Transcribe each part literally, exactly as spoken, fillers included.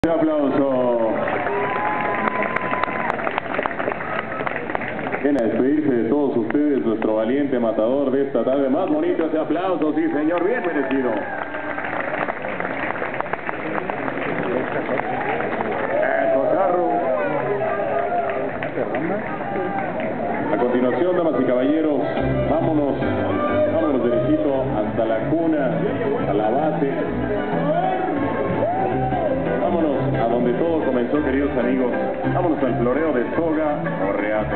Un aplauso. Viene a despedirse de todos ustedes, nuestro valiente matador de esta tarde. Más bonito ese aplauso, sí señor, bien merecido. Eso, Charro. A continuación, damas y caballeros, vámonos, vámonos derechito hasta la cuna, a la base. Vámonos a donde todo comenzó, queridos amigos. Vámonos al floreo de soga o reata.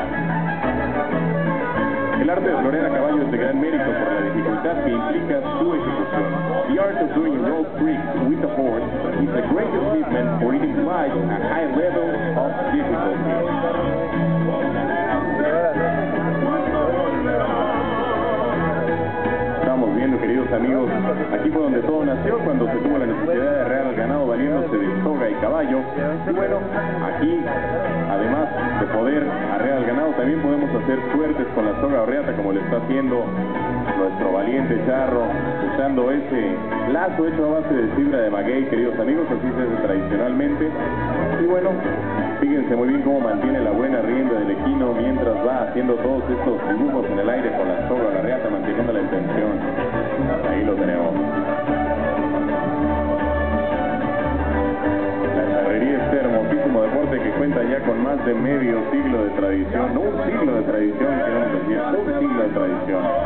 El arte de florear a caballo es de gran mérito por la dificultad que implica su ejecución. The art of doing rope tricks with a horse is a great achievement for it implies a high level of difficulty. Estamos viendo, queridos amigos, aquí fue donde todo nació, cuando se tuvo la necesidad de arrear al ganado valiéndose de soga y caballo. Y bueno, aquí, además de poder arrear al ganado, también podemos hacer suertes con la soga o reata, como lo está haciendo nuestro valiente Charro, usando ese lazo hecho a base de fibra de maguey, queridos amigos, así se hace tradicionalmente. Y bueno, fíjense muy bien cómo mantiene la buena rienda del equino mientras va haciendo todos estos dibujos en el aire con la soga o la reata, manteniendo la intención. Ahí lo tenemos. La charrería, este hermosísimo deporte que cuenta ya con más de medio siglo de tradición, no un siglo de tradición, queremos decir, un siglo de tradición.